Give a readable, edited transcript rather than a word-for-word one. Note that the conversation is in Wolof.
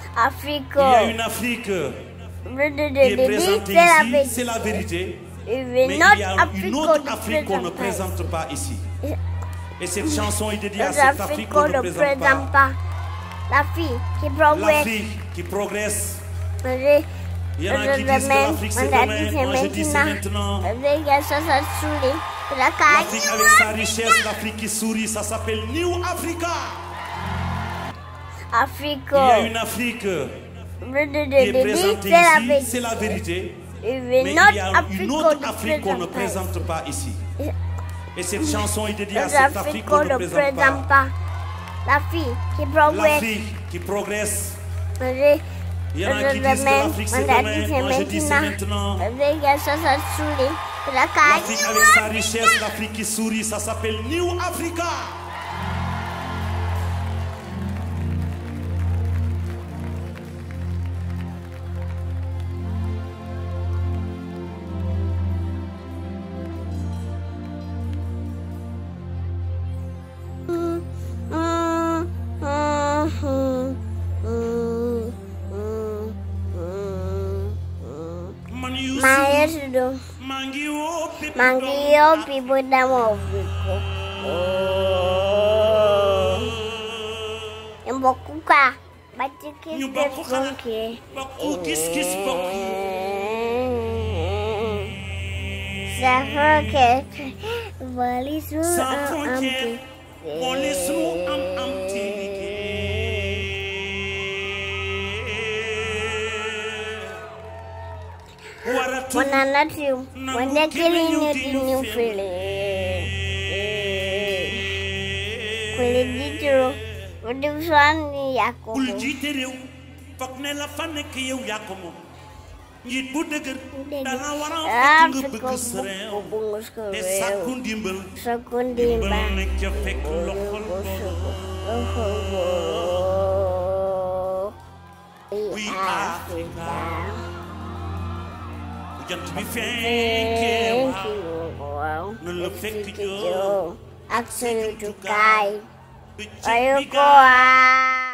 Afrique. Il y a une Afrique qui est présentée ici, c'est la vérité. Mais il y a une autre Afrique qu'on ne présente pas ici. Et cette chanson est dédiée à cette Afrique qu'on ne présente pas. L'Afrique qui progresse. Il y en a qui disent que l'Afrique c'est demain, moi je dis c'est maintenant. L'Afrique avec sa richesse, l'Afrique qui sourit, ça s'appelle New Africa. Il y a une Afrique qui est présentée ici, c'est la vérité. Mais il y a une autre Afrique qu'on ne présente pas ici. Et cette chanson est dédiée à cette Afrique qu'on ne présente pas. L'Afrique qui progresse. Il y en a qui disent que l'Afrique c'est demain, moi je dis c'est maintenant. L'Afrique avec sa richesse, l'Afrique qui sourit, ça s'appelle New Africa. Mangio people da moviko. Mbokuka batikis bonke. Kis bonke. Suffoket valisu amti. Monanatiu, when they're killing you, the new feeling. Kuliditro, what do you want, Yakomo? Kuliditro, Faknella Faneke Yakomo. You'd put the girl, Dalawana, the Sakundimble, make your fake we Africa. To be thank you. No look fake to you. Absolute guy. Are you going?